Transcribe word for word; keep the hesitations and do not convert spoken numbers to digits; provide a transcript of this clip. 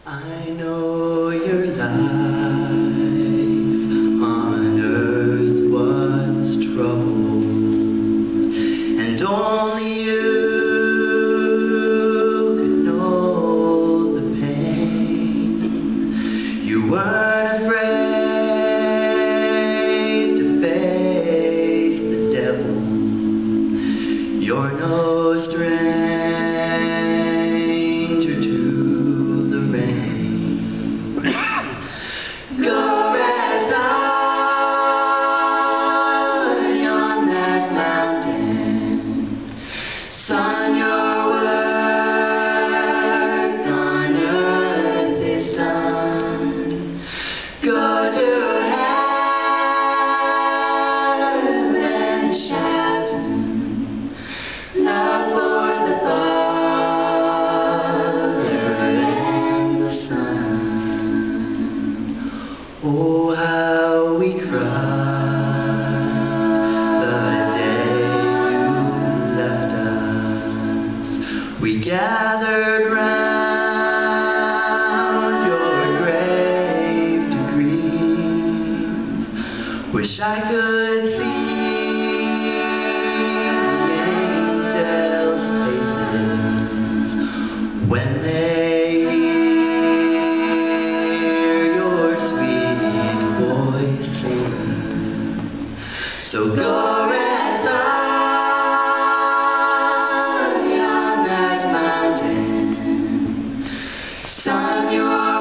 I know your life on earth was troubled, and only you could know the pain. You weren't afraid to face the devil. You're no stranger to the rain. Go rest on that mountain, son. Your work on earth is done. Go to heaven and shout, love for the Father and the Son. Oh, how we cried the day you left us. We gathered round your grave to grieve. Wish I could see the angels' faces when they hear your sweet voice singing. So go rest on that mountain, son. Your